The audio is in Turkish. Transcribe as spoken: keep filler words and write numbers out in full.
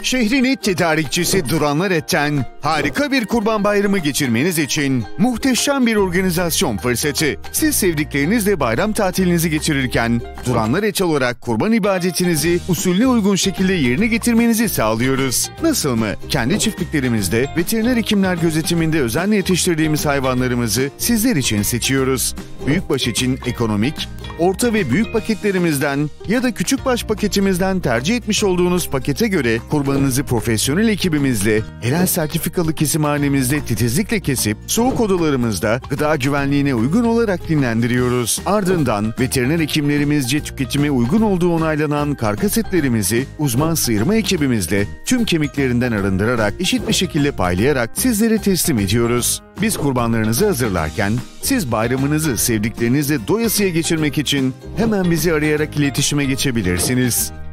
Şehrin et tedarikçisi Duranlar Et'ten harika bir Kurban Bayramı geçirmeniz için muhteşem bir organizasyon fırsatı. Siz sevdiklerinizle bayram tatilinizi geçirirken Duranlar Et olarak kurban ibadetinizi usulüne uygun şekilde yerine getirmenizi sağlıyoruz. Nasıl mı? Kendi çiftliklerimizde veteriner hekimler gözetiminde özenle yetiştirdiğimiz hayvanlarımızı sizler için seçiyoruz. Büyükbaş için ekonomik, orta ve büyük paketlerimizden ya da küçükbaş paketimizden tercih etmiş olduğunuz pakete göre kurbanınızı profesyonel ekibimizle, helal sertifikalı kesimhanemizde titizlikle kesip soğuk odalarımızda gıda güvenliğine uygun olarak dinlendiriyoruz. Ardından veteriner hekimlerimizce tüketime uygun olduğu onaylanan karkas etlerimizi uzman sıyırma ekibimizle tüm kemiklerinden arındırarak eşit bir şekilde paylayarak sizlere teslim ediyoruz. Biz kurbanlarınızı hazırlarken siz bayramınızı sevdiklerinizle doyasıya geçirmek için hemen bizi arayarak iletişime geçebilirsiniz.